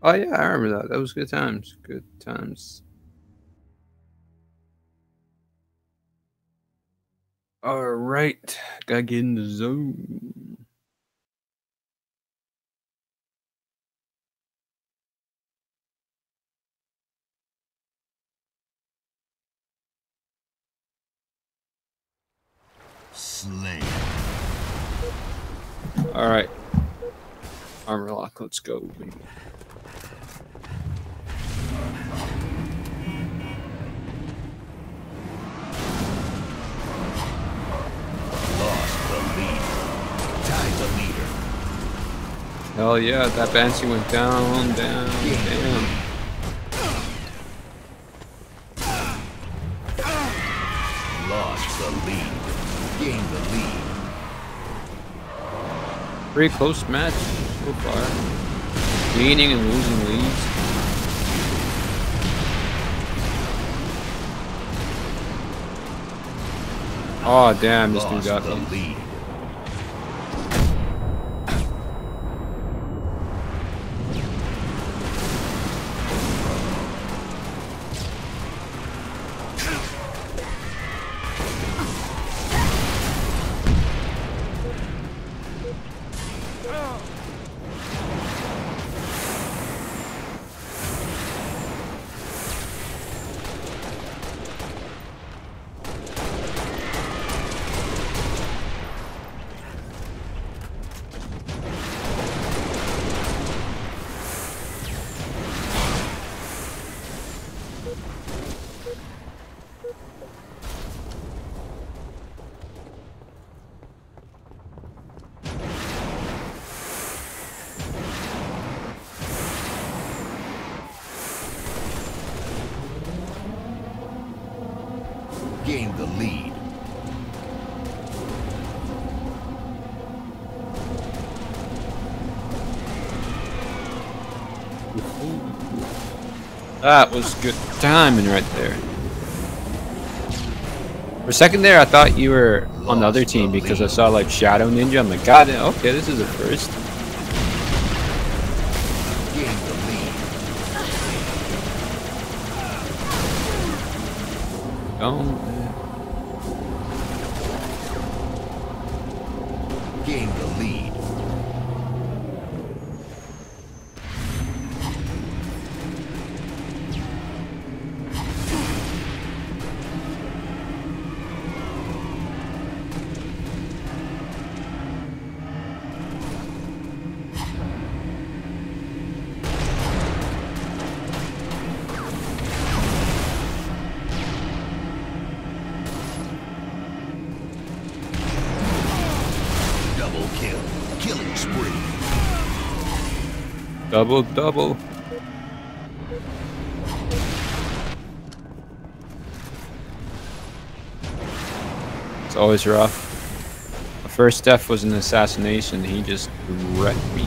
Oh yeah, I remember that. That was good times. Good times. All right, gotta get in the zone. Slay. All right, armor lock. Let's go. Baby. Lost the lead. Tied the leader. Hell yeah, that Banshee went down, down, down. Lost the lead. Gained the lead. Pretty close match so far. Gaining and losing leads. Oh damn, this dude got the me. lead. Gained the lead. That was good timing right there. For a second there, I thought you were on the other team because I saw like Shadow Ninja. I'm like, God, okay, this is a first. Gained the lead. Oh, Gained the lead. Double kill. Killing spree. double, double. It's always rough. The first death was an assassination. He just wrecked me.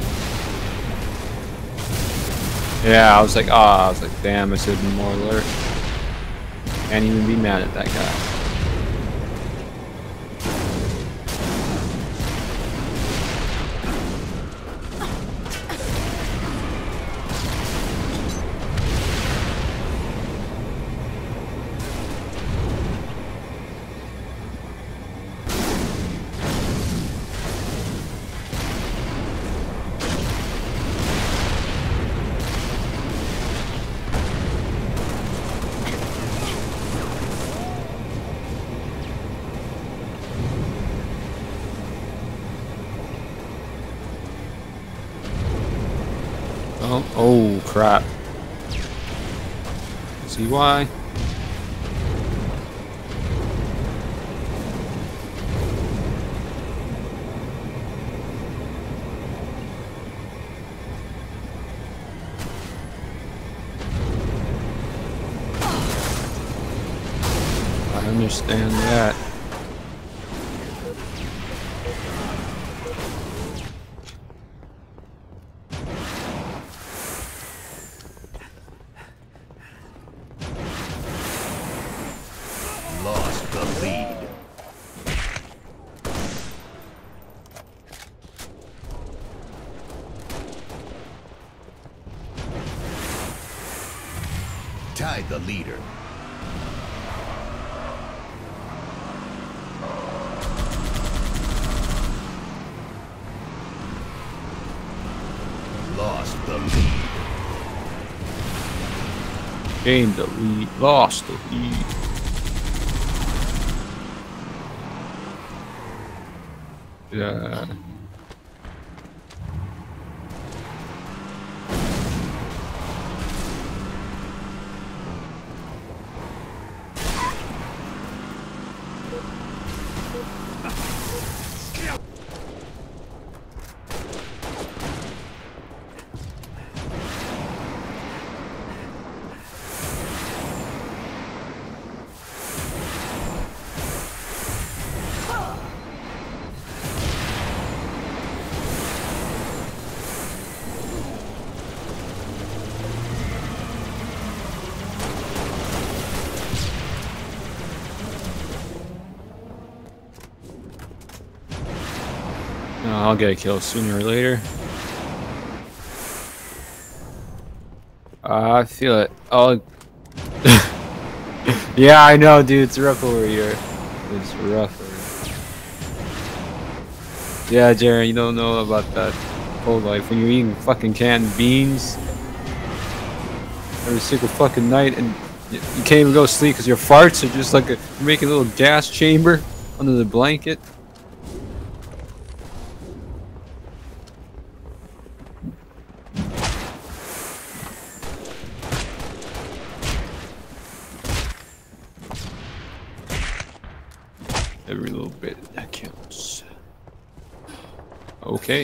Yeah, I was like, damn, I should have been more alert. Can't even be mad at that guy. Oh crap. See why? I understand that. Lost the lead. Tied the leader. Lost the lead. Gained the lead. Lost the lead. Yeah. I'll get a kill sooner or later. I feel it. Oh, yeah, I know, dude. It's rough over here. It's rough over here. Yeah, Jared, you don't know about that whole life when you're eating fucking canned beans every single fucking night, and you can't even go to sleep because your farts are just like you're making a little gas chamber under the blanket. Every little bit that counts. Okay.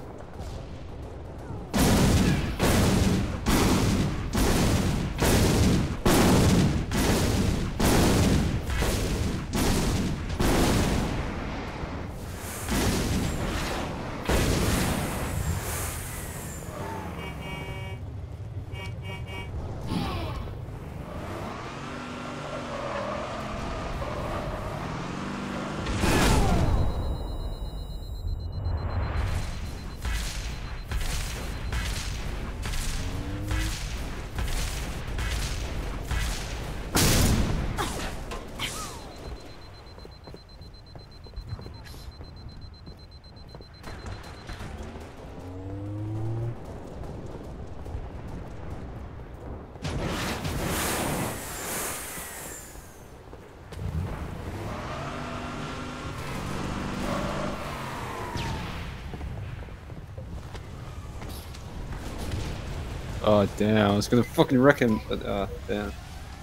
Oh damn, I was gonna fucking wreck him, but damn.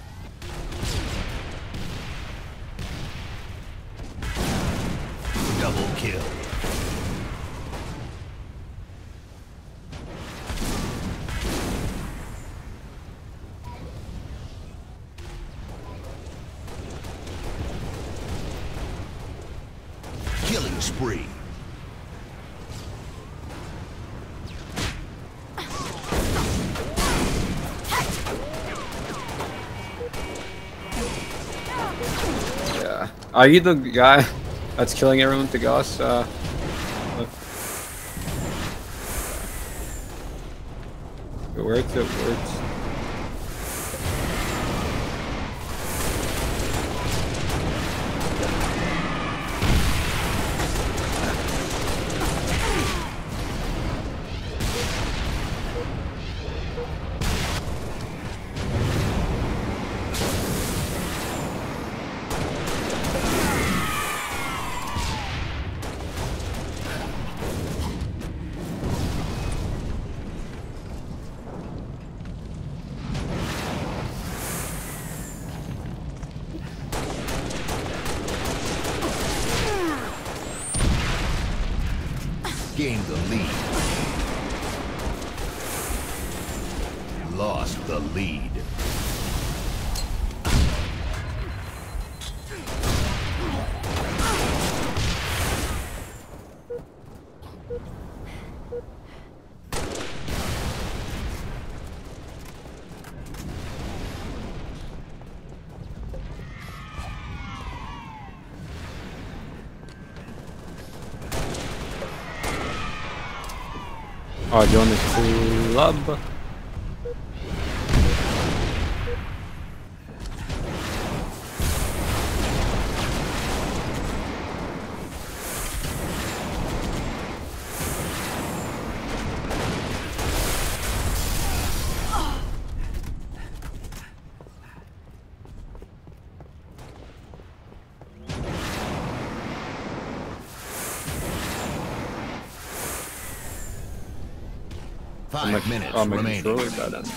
Double kill. Killing spree. Yeah. Are you the guy that's killing everyone with the Gauss? It works, it works. Gained the lead. Lost the lead. Oh, join the club. 5 minutes my remaining. controller got on.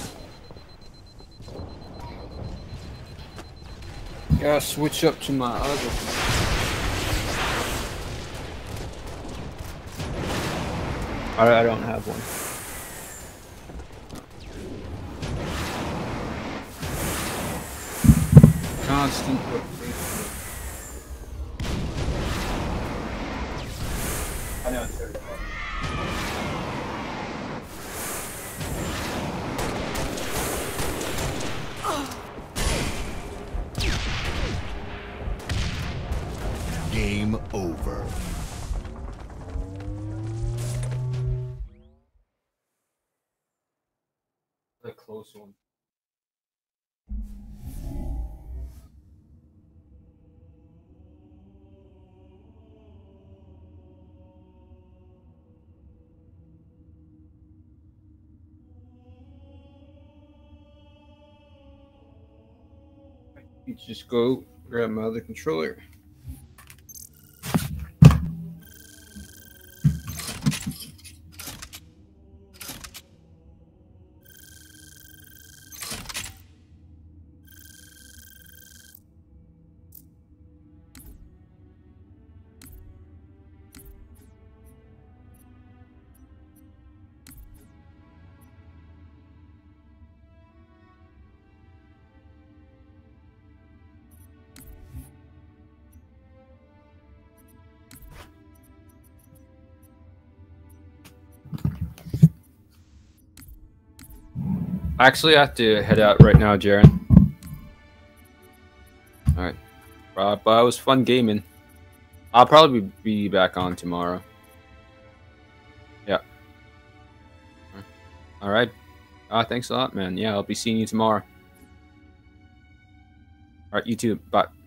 Yeah, switch up to my other. I don't have one. Constant rotation. I know it's very hard. Game over. A close one. You just go grab my other controller. Actually, I have to head out right now, Jaren. Alright. But it was fun gaming. I'll probably be back on tomorrow. Yeah. Alright. Thanks a lot, man. Yeah, I'll be seeing you tomorrow. Alright, you too. Bye.